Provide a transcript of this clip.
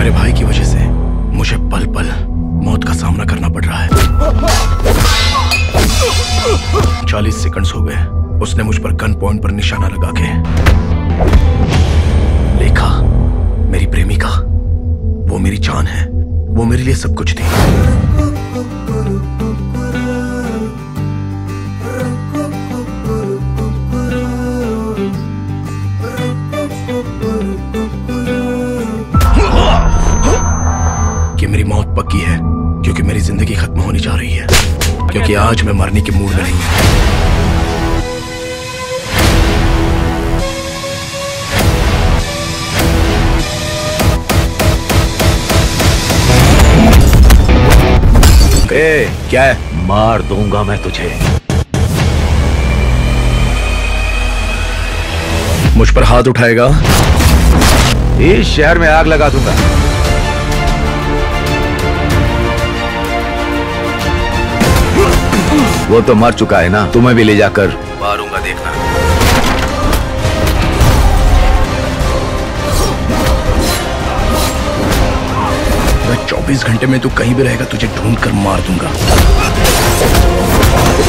मेरे भाई की वजह से मुझे पल पल मौत का सामना करना पड़ रहा है। 40 सेकंड्स हो गए, उसने मुझ पर गन पॉइंट पर निशाना लगा के लेखा, मेरी प्रेमिका, वो मेरी जान है, वो मेरे लिए सब कुछ थी। कि मेरी मौत पक्की है क्योंकि मेरी जिंदगी खत्म होने जा रही है, क्योंकि आज मैं मरने के मूड में नहीं हूं। क्या है? मार दूंगा मैं तुझे। मुझ पर हाथ उठाएगा? इस शहर में आग लगा दूंगा। वो तो मर चुका है ना, तुम्हें भी ले जाकर मारूंगा, देखना। मैं 24 घंटे में तू कहीं भी रहेगा, तुझे ढूंढ कर मार दूंगा।